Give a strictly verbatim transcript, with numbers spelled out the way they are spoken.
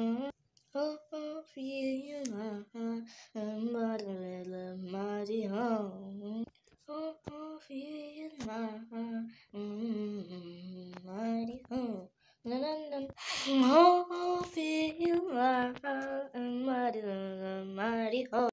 Oh, oh, feel my heart, and but a little mighty home. Oh, oh, feel my heart, mm, mighty home. Na, na, na. Oh, oh, feel my heart, and mighty, mighty home.